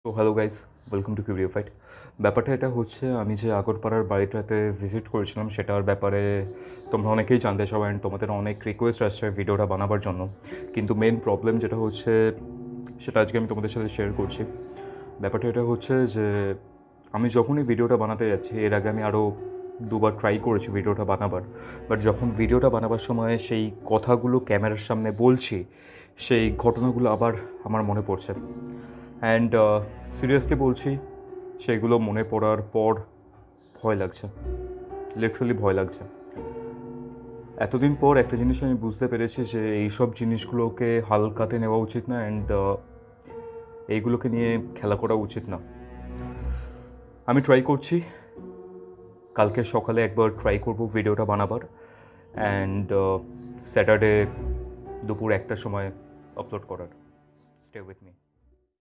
তো hello guys, welcome to curio fight. ব্যাপারটা এটা হচ্ছে, আমি যে আগরপাড়ার বাড়িটাতে ভিজিট করেছিলাম সেটার ব্যাপারে তোমরা অনেকেই জানতে চাও অ্যান্ড তোমাদের অনেক রিকোয়েস্ট আসছে ভিডিওটা বানাবার জন্য। কিন্তু মেন প্রবলেম যেটা হচ্ছে সেটা আজকে আমি তোমাদের সাথে শেয়ার করছি। ব্যাপারটা এটা হচ্ছে যে আমি যখনই ভিডিওটা বানাতে যাচ্ছি, এর আগে আমি আরও দুবার ট্রাই করেছি ভিডিওটা বানাবার, বাট যখন ভিডিওটা বানাবার সময় সেই কথাগুলো ক্যামেরার সামনে বলছি, সেই ঘটনাগুলো আবার আমার মনে পড়ছে। অ্যান্ড সিরিয়াসলি বলছি, সেগুলো মনে পড়ার পর ভয় লাগছে, লিটারালি ভয় লাগছে। এতদিন পর একটা জিনিস আমি বুঝতে পেরেছি যে এইসব জিনিসগুলোকে হালকাতে নেওয়া উচিত না, অ্যান্ড এইগুলোকে নিয়ে খেলা করা উচিত না। আমি ট্রাই করছি, কালকে সকালে একবার ট্রাই করব ভিডিওটা বানাবার, অ্যান্ড স্যাটারডে দুপুর 1টার সময় আপলোড করার। Stay with me.